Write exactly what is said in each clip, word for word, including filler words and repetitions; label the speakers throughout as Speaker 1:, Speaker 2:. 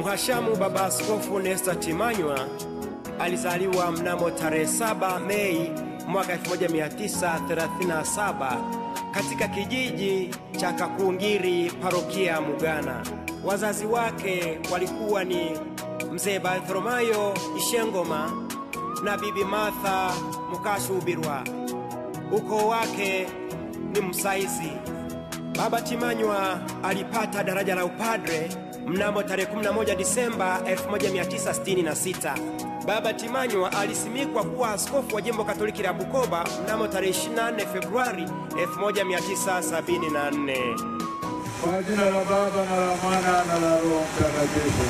Speaker 1: Mhashamu Baba Askofu Nestor Timanywa alizaliwa mnamo tarehe saba Mei mwaka elfu moja mia tisa thelathini na saba katika kijiji cha Kakungiri, parokia Mugana. Wazazi wake walikuwa ni Mzee Bartholomayo Ishengoma na Bibi Martha Mukashubirwa. Ukoo wake ni Msaizi. Baba Timanywa alipata daraja la upadre mnamo tarehe kumi na moja Disemba elfu moja mia tisa sitini na sita. Baba Timanywa alisimikwa kuwa askofu wa jimbo Katoliki la Bukoba mnamo tarehe ishirini na nne Februari elfu moja mia tisa sabini na nne.
Speaker 2: Kwa jina la Baba na la Mwana na la Roho Mtakatifu.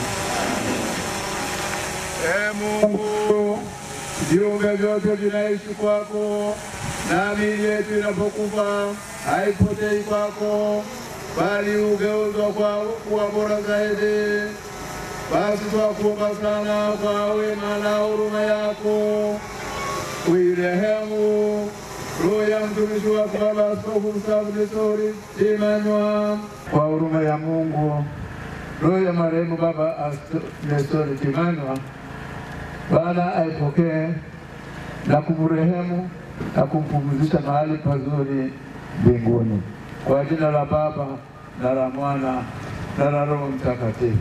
Speaker 2: Ee Mungu, viumbe vyote vinaishi kwako, na miili yetu inapokufa haipotei kwako, bali ugeuzwa kwa kuwa bora zaidi. Basi twakuomba sana kwa wema na huruma yako, uirehemu roho ya mtumishi wako Baba Askofu Nestor Timanywa. Kwa huruma ya Mungu, roho ya marehemu Baba Askofu Nestor Timanywa Bwana aipokee na kumrehemu na kumpumzisha mahali pazuri mbinguni. Kwa jina la Baba na la Mwana na la Roho Mtakatifu.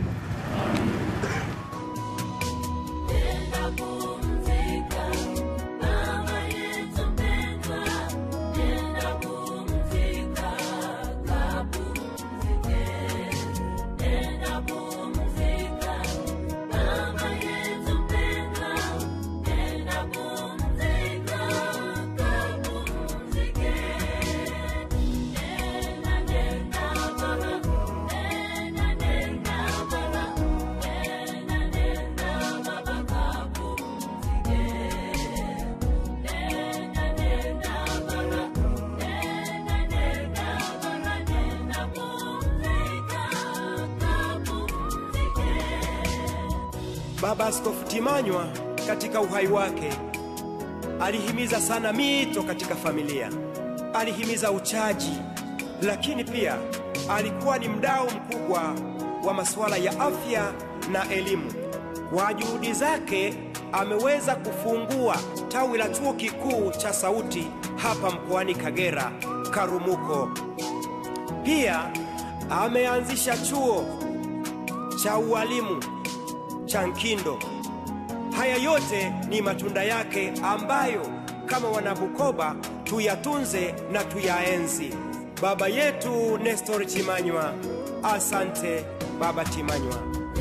Speaker 1: Baba Askofu Timanywa katika uhai wake alihimiza sana mito katika familia. Alihimiza uchaji, lakini pia alikuwa ni mdau mkubwa wa masuala ya afya na elimu. Kwa juhudi zake ameweza kufungua tawi la chuo kikuu cha sauti hapa mkoani Kagera, Karumuko. Pia ameanzisha chuo cha ualimu cha Nkindo. Haya yote ni matunda yake ambayo kama wanabukoba tuyatunze na tuyaenzi. Baba yetu Nestor Timanywa, asante Baba Timanywa.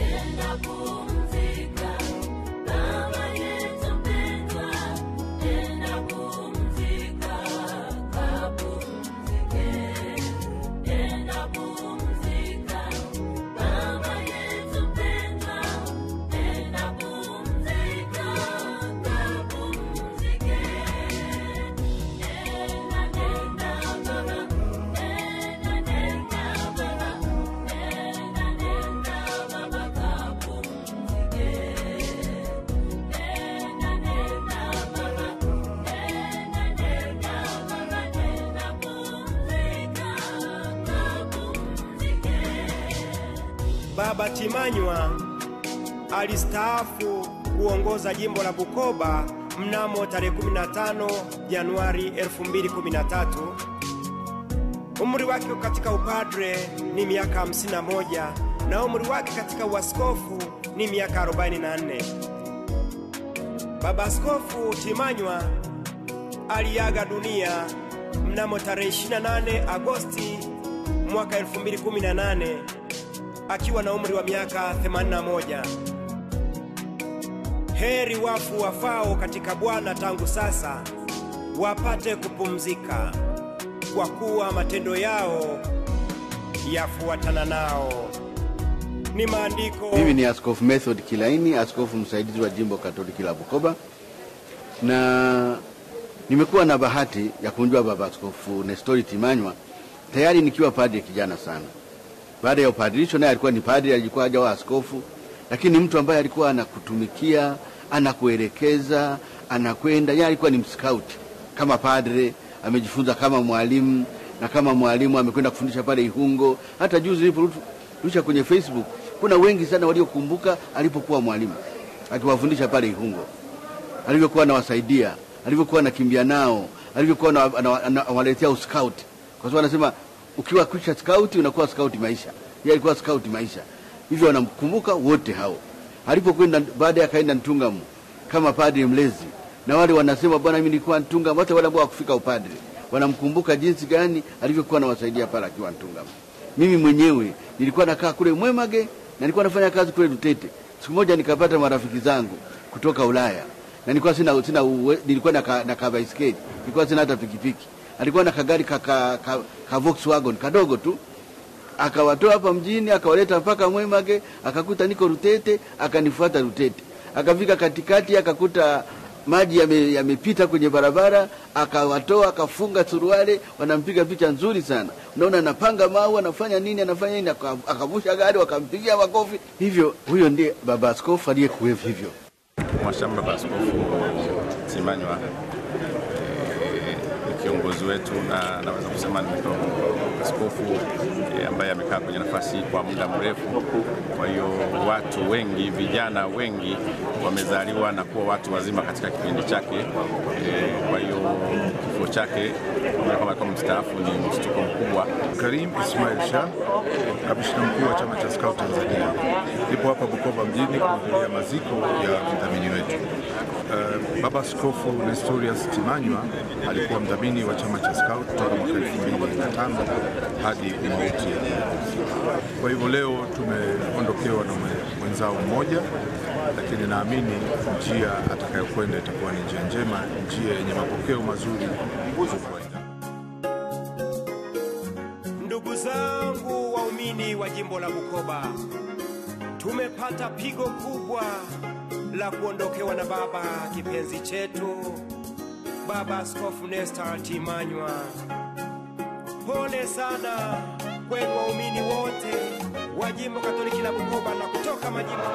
Speaker 1: Baba Timanywa alistaafu kuongoza jimbo la Bukoba mnamo tarehe kumi na tano Januari elfu mbili kumi na tatu. Umri wake katika upadre ni miaka hamsini na moja na umri wake katika uaskofu ni miaka arobaini na nne. Baba Askofu Timanywa aliaga dunia mnamo tarehe ishirini na nane Agosti mwaka elfu mbili kumi na nane akiwa na umri wa miaka themanini na moja. Heri wafu wafao katika Bwana tangu sasa wapate kupumzika, kwa kuwa matendo yao yafuatana nao. Ni maandiko.
Speaker 3: Mimi ni Askofu Method Kilaini, askofu msaidizi wa jimbo Katoliki la Bukoba, na nimekuwa na bahati ya kumjua Baba Askofu Nestor Timanywa tayari nikiwa padri kijana sana. Baada ya upadrisho naye alikuwa ni padri, alikuwa hajawa askofu, lakini mtu ambaye alikuwa anakutumikia, anakuelekeza, anakwenda. Yeye alikuwa ni mscout kama padre, amejifunza kama mwalimu, na kama mwalimu amekwenda kufundisha pale Ihungo. Hata juzi niliporusha kwenye Facebook Kuna wengi sana waliokumbuka alipokuwa mwalimu akiwafundisha pale Ihungo, alivyokuwa anawasaidia, alivyokuwa anakimbia nao, alivyokuwa anawaletea scout, kwa sababu anasema ukiwa kisha scout unakuwa scout maisha. Yeye alikuwa scout maisha. Hivyo wanamkumbuka wote hao. Alipokwenda baada ya kaenda Ntungamu kama padri mlezi, na wale wanasema bwana mimi nilikuwa Ntungamu, hata wale ambao kufika upadri wanamkumbuka jinsi gani alivyokuwa anawasaidia pale akiwa Ntungamu. Mimi mwenyewe nilikuwa nakaa kule Mwemage na nilikuwa nafanya kazi kule Lutete. Siku moja nikapata marafiki zangu kutoka Ulaya. Na nilikuwa sina sina uwe, nilikuwa na ka, na baiskeli, nilikuwa sina hata pikipiki. Alikuwa na kagari ka, ka, ka, ka Volkswagen kadogo tu. Akawatoa hapa mjini, akawaleta mpaka Mwemage, akakuta niko Lutete, akanifuata Lutete. Akafika katikati akakuta maji yamepita kwenye barabara, akawatoa, akafunga suruali, wanampiga picha nzuri sana. Unaona anapanga maua, anafanya nini, anafanya nini, akavusha gari, wakampigia makofi. Hivyo huyo ndiye baba askofu aliyekuwepo hivyo.
Speaker 4: Mwashamba baba Askofu Timanywa ni kiongozi wetu, na naweza kusema ni askofu e, ambaye amekaa kwenye nafasi kwa muda mrefu. Kwa hiyo watu wengi, vijana wengi wamezaliwa na kuwa watu wazima katika kipindi chake. E, kwa hiyo kifo chake kama kama mstaafu ni mshtuko mkubwa.
Speaker 5: Karim Ismail Shah, kamishna mkuu wa chama cha Scout Tanzania. Nipo hapa Bukoba mjini kuhudhuria maziko ya mdhamini wetu. Uh, baba Askofu Nestor Timanywa alikuwa mdhamini wa chama cha Scout toka mwaka elfu mbili na tano hadi mauti ya. Kwa hivyo leo tumeondokewa na mwenzao mmoja, lakini naamini njia atakayokwenda itakuwa ni njia njema, njia yenye mapokeo mazuri.
Speaker 1: Ndugu zangu waumini wa jimbo la Bukoba, tumepata pigo kubwa la kuondokewa na baba kipenzi chetu, baba Askofu Nestor Timanywa. Pole sana kwenu waumini wote wa jimbo Katoliki la Bukoba na kutoka majimbo.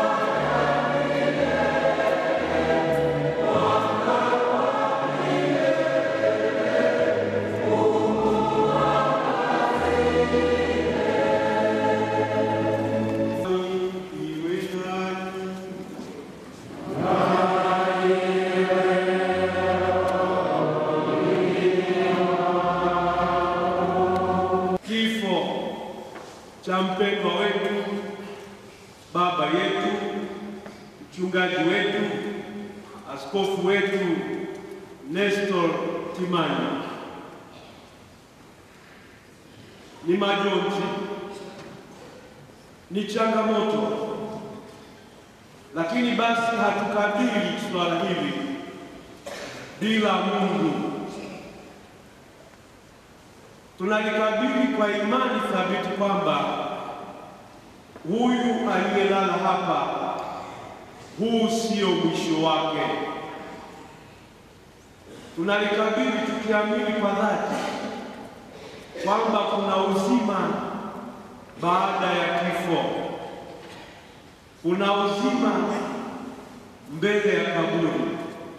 Speaker 6: cha mpendwa wetu, baba yetu, mchungaji wetu, askofu wetu Nestor Timanywa. Ni majonzi, ni changamoto, lakini basi hatukabili swala hili bila Mungu. Tunalikabili kwa imani thabiti kwamba huyu aliyelala hapa, huu sio mwisho wake. Tunalikabili tukiamini kwa dhati kwamba kuna uzima baada ya kifo, kuna uzima mbele ya kaburi.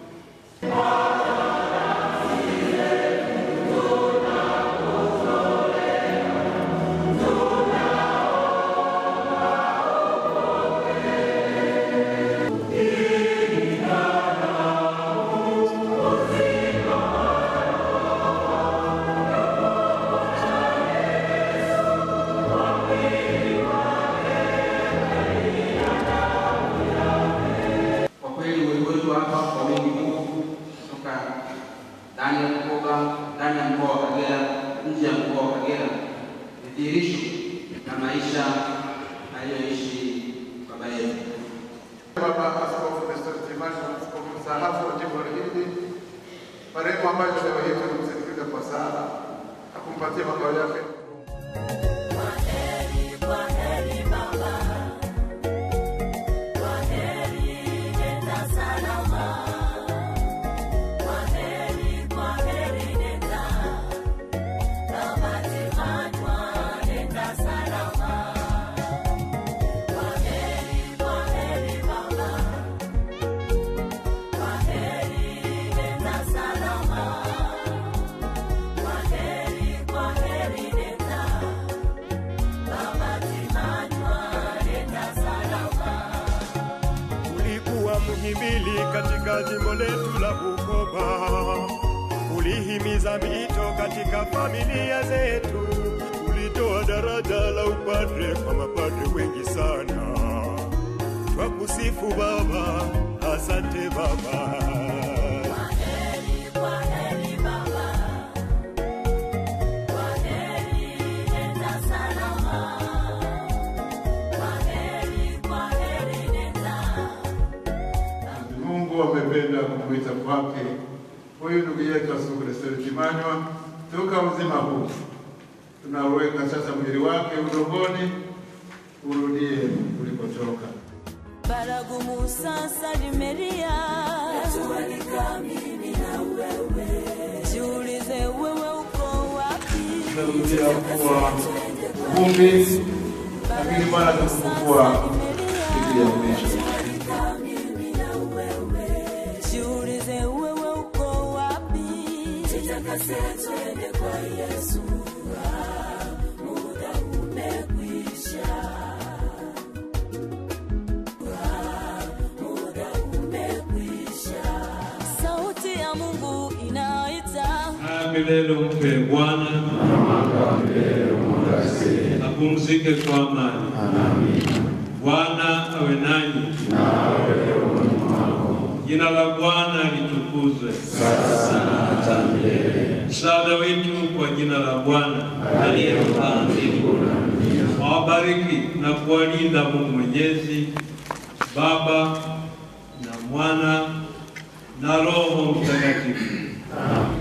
Speaker 7: Ndani ya Bukoba, ndani ya mkoa wa Kagera, nje ya mkoa wa Kagera, ni dhihirisho na maisha aliyoishi baba yetu.
Speaker 2: Baba Askofu Nestor Timanywa, askofu mstaafu wa jimbo hili, marehemu ambaye leo hii tunamsindikiza kwa sala na kumpatia makao yake.
Speaker 8: katika jimbo letu la Bukoba. Ulihimiza mito katika familia zetu, ulitoa daraja la upadre kwa mapadre wengi sana. Twakusifu Baba, asante Baba.
Speaker 2: Wamependa kumuita kwake huyu ndugu yetu Askofu Nestor Timanywa toka uzima huu. Tunaweka sasa mwili wake udongoni urudie ulikotoka.
Speaker 9: Baragumu sasa limelia, natualika mimi na wewe, jiulize wewe uko wapi.
Speaker 2: Tunarudia kuwa vumbi, lakini Bwana atakufufua siku ya mwisho.
Speaker 9: Twende kwa Yesu, muda umekwisha, muda umekwisha. Sauti ya Mungu inaita,
Speaker 10: milele mpe Bwana, apumzike kwa amani. Bwana awe nanyi. Jina la Bwana litukuzwe sasa na hata milele. Msaada wetu kwa jina la Bwana aliyeumba mbingu na dunia. Awabariki na kuwalinda Mungu Mwenyezi, Baba na Mwana na Roho Mtakatifu. Amen.